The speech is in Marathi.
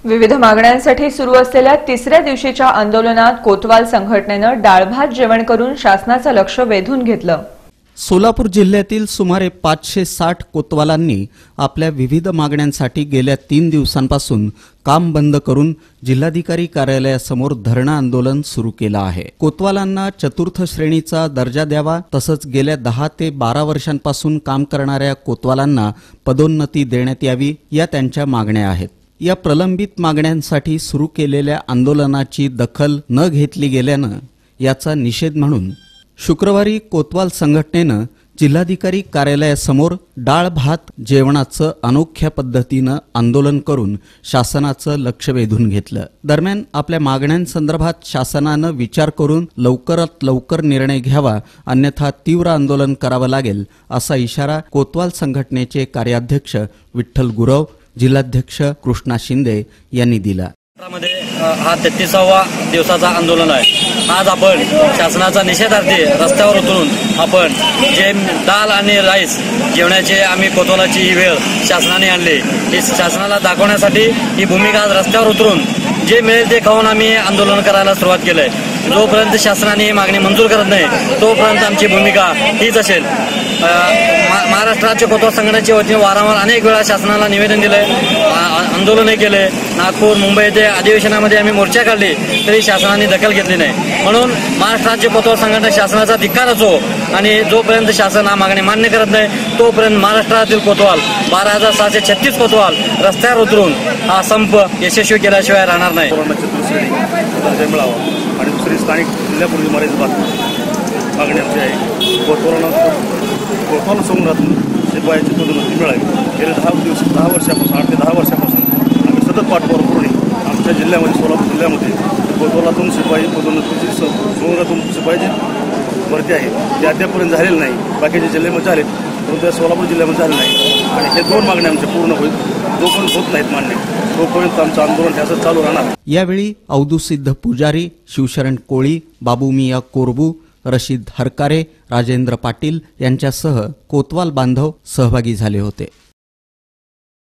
विविध मागण्यांसाठी सुरू असलेल्या तिसऱ्या दिवशीच्या आंदोलनात कोतवाल संघटनेनं डाळभात जेवण करून शासनाचं लक्ष वेधून घेतलं। सोलापूर जिल्ह्यातील सुमारे 560 कोतवालांनी आपल्या विविध मागण्यांसाठी गेल्या 3 दिवसांपासून काम बंद करून जिल्हाधिकारी कार्यालयासमोर धरणं आंदोलन सुरू केलं आहे। कोतवालांना चतुर्थ श्रेणीचा दर्जा द्यावा, तसंच गेल्या 10 ते 12 वर्षांपासून काम करणाऱ्या कोतवालांना पदोन्नती देण्यात यावी, या त्यांच्या मागण्या आहेत। या प्रलंबित मागण्यांसाठी सुरू केलेल्या आंदोलनाची दखल न घेतली गेल्यानं याचा निषेध म्हणून शुक्रवारी कोतवाल संघटनेनं जिल्हाधिकारी कार्यालयासमोर डाळ भात जेवणाचं अनोख्या पद्धतीनं आंदोलन करून शासनाचं लक्ष वेधून घेतलं। दरम्यान आपल्या मागण्यांसंदर्भात शासनानं विचार करून लवकरात लवकर निर्णय घ्यावा, अन्यथा तीव्र आंदोलन करावं लागेल, असा इशारा कोतवाल संघटनेचे कार्याध्यक्ष विठ्ठल गुरव, जिल्हाध्यक्ष कृष्णा शिंदे यांनी दिला। हा 33वा दिवसाचा आंदोलन आहे। आज आपण शासनाचा निषेधार्थी रस्त्यावर उतरून आपण जे दाल आणि राईस जेवणाचे आम्ही कोतवालाची ही वेळ शासनाने आणली, ही शासनाला दाखवण्यासाठी ही भूमिका आज रस्त्यावर उतरून जे मिळेल ते खाऊन आम्ही आंदोलन करायला सुरुवात केलंय। जोपर्यंत शासनाने ही मागणी मंजूर करत नाही तोपर्यंत आमची भूमिका हीच असेल। महाराष्ट्राच्या कोतवाल संघटनेच्या वतीने वारंवार अनेक वेळा शासनाला निवेदन दिलंय, आंदोलनही केले। नागपूर, मुंबई येथे अधिवेशनामध्ये आम्ही मोर्चा काढले तरी शासनाने दखल घेतली नाही। म्हणून महाराष्ट्राचे कोतवाल संघटना शासनाचा धिक्कार असो आणि जोपर्यंत शासन हा मागणी मान्य करत नाही तोपर्यंत महाराष्ट्रातील कोतवाल 12,636 कोतवाल रस्त्यावर उतरून हा संप यशस्वी केल्याशिवाय राहणार नाही। आणि दुसरी स्थानिक जिल्ह्यापूर्वी मर्यादित मागणी आमची आहे। कोतवाल संघातून शिपायाची पदोन्नती मिळावी। गेल्या 10 वर्षापासून 8 ते 10 वर्षापासून आम्ही सतत पाठपुरावा करून आमच्या जिल्ह्यामध्ये, सोलापूर जिल्ह्यामध्ये कोतवालातून शिपाई पदोन्नतीची संघातून शिपाईची भरती आहे, ती अद्यापर्यंत झालेली नाही। बाकीच्या जिल्ह्यामध्ये झालेत परंतु त्या सोलापूर जिल्ह्यामध्ये झाले नाही आणि हे 2 मागण्या आमच्या पूर्ण होईल। जोपर्यंत होत नाहीत मान्य तोपर्यंत आमचं आंदोलन हे असं चालू राहणार। यावेळी अवधूसिद्ध पुजारी, शिवशरण कोळी, बाबूमिया कोरबू, रशीद हरकारे, राजेंद्र पाटील यांच्यासह कोतवाल बांधव सहभागी झाले होते।